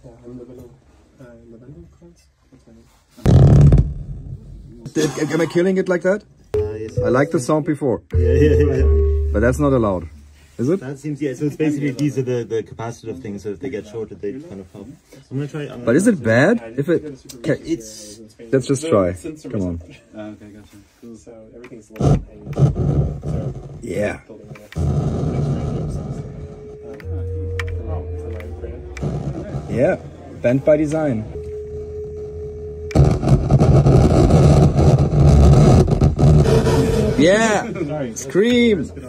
I'm Lavendel Kranz. Am I killing it like that? Yes, I liked the sound before. Yeah. But that's not allowed, is it? That seems, yeah, so it's basically, these are the capacitive things, so if they get shorted, they kind of help. I'm gonna try. But is it bad? If it... It's... Let's just try. Come on. Okay, gotcha. So everything's low. Yeah. Yeah, band by design. Yeah, scream.